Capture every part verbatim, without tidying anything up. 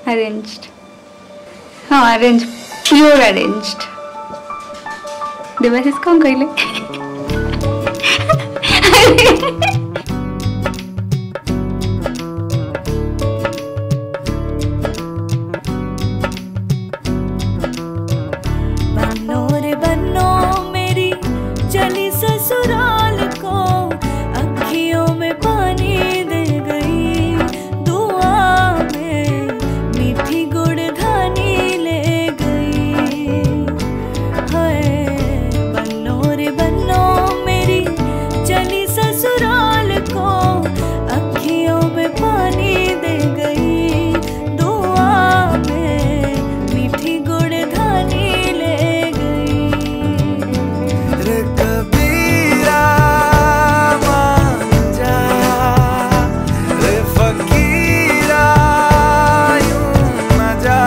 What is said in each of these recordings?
Arranged हाँ arrange pure arranged Debashish कौन कहले बनो रे बनो मेरी चली ससुराल को अखियों में पानी दे गई दुआ में मीठी गुड़धानी ले गई हाय बनो रे बनो मेरी चली ससुराल को अखियों में पानी दे गई दुआ में मीठी गुड़धानी ले गई रे कबीरा मान जा रे फकीरा यूं न जा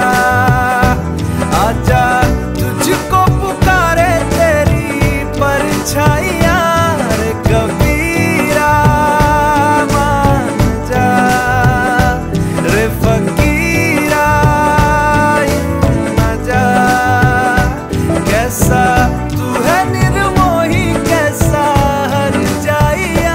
आजा तुझको पुकारे तेरी परछाइयाँ रे कबीरा मान जा रे फकीरा यूं न जा कैसा तू है निर्मोही कैसा हर जाइया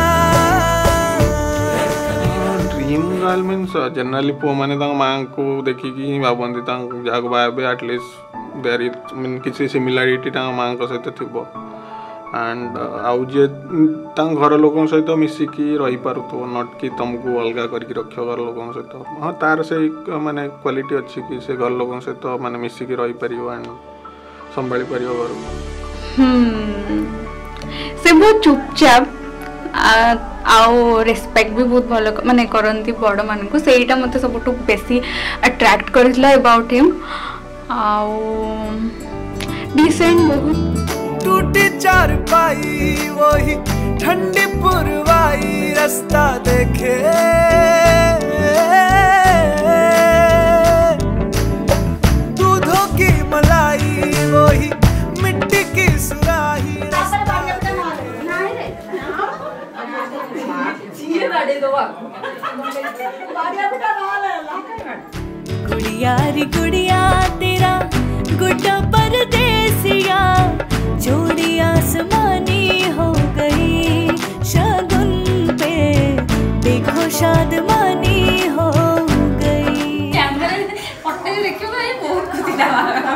ड्रीम गर्ल मीन्स जनरली पुओ मैंने माँ को देखिकी भावती जहाँ बाहे आटलिस्ट देयर इज मीन किसी सिमिलारिटी माँ सहित थी एंड आउ जे घर लोक सहित मिसिकी रही पारुथो नट कि तुमको अलग करके रख घर लोक सहित हाँ तार से माने क्वालिटी अच्छी कि से घर लोक सहित माने मिसिकी रही पार एंड संभाली पार घर हम्म से बहुत चुपचाप आओ रेस्पेक्ट भी बहुत भल माने करंती बड़ मान को सेटा मते सबटु बेसी अट्रैक्ट करथिला अबाउट हिम आओ डिसेंट बहुत टूटी चारपाई वही ठंडी पुरवाई रास्ता देखे दूधों की मलाई वही मिट्टी की सुराही रास्ता गुड़िया रे गुड़िया तेरा गुड्डा परदेसिया जोड़ी आसमानी हो गई शगुन पे देखो शादमानी हो गई देखियो भाई बहुत खुशी लगा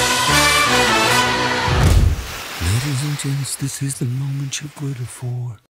This is the moment you've waited for.